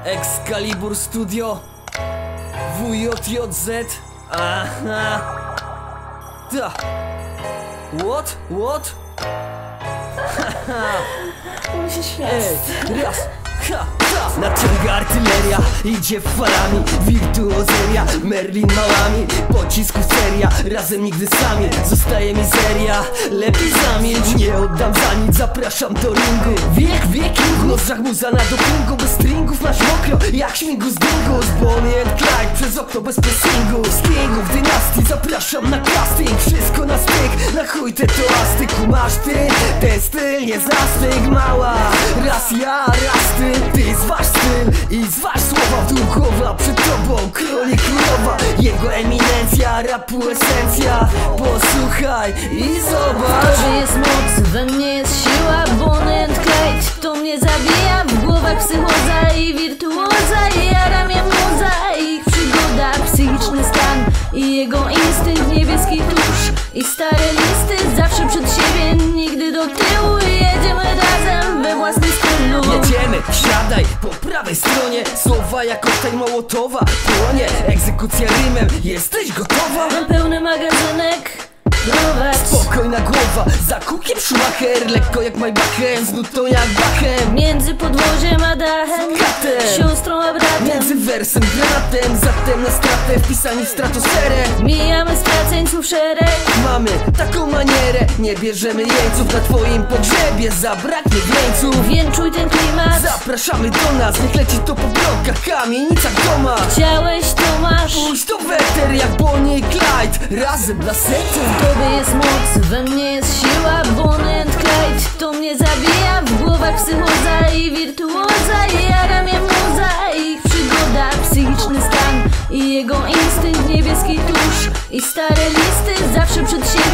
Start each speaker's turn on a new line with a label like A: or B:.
A: Excalibur Studio, WJJZ. Aha. Ta. What?
B: Musisz śmiać.
A: Raz, ha, ha. Nadciąga artyleria, idzie falami, wirtuozeria, Merlin małami, pocisku seria, razem nigdy sami, zostaje mizeria. Lepiej zamilcz, nie oddam za nic, zapraszam do ringu. Wiek wiekingu, nozdrzach muza na dopingu, bez stringów masz mokro, jak śmigus dingus. Bonnie and Clyde, przez okno bez pressingu. Z kingów dynastii, zapraszam na casting. Wszystko na styk, na chuj te toasty. Kumasz ty, ten styl nie zna styk. Mała, raz ja, raz ty zważ styl i zważ słowa. W głowa przed tobą, król i królowa. Jego eminencja, rapu esencja. Posłuchaj i zobacz.
B: W tobie jest moc, we mnie jest siła. Bonnie and Clyde, to mnie zabija. W głowach psychoza i wirtuoza. I jara mnie muza, ich przygoda, psychiczny stan i jego instynkt, niebieski tusz i stare listy. Zawsze przed siebie, nigdy do tyłu. Jedziemy razem we własnym stylu.
A: Jedziemy, siadaj po prawej stronie. Słowa jak koktajl Mołotowa. Płonie, egzekucja rymem. Jesteś gotowa?
B: Mam pełny magazynek. Prowadź.
A: Spokojna głowa, za kukiem Schumacher. Lekko jak Maybachen, z nutą jak Bachem.
B: Między podwoziem a dachem,
A: Katem.
B: siostrą a bratem.
A: Między wersem, granatem, zatem na stratę, wpisani w stratosferę.
B: Mijamy straceńców szereg.
A: Mamy taką manierę, nie bierzemy jeńców. Na twoim pogrzebie zabraknie wieńców.
B: Więczuj ten klimat.
A: Zapraszamy do nas, niech leci to po blokach, kamienicach, domach.
B: Chciałeś, to masz.
A: Pójdź to weter jak Bonnie i Clyde, razem dla setu.
B: W tobie jest moc, we mnie jest siła. Bonnie and Clyde, to mnie zabija. W głowach psychoza i wirtuoza. I jara mnie muza, ich przygoda, psychiczny stan i jego instynkt, niebieski tusz i stare listy. Zawsze przed siebie,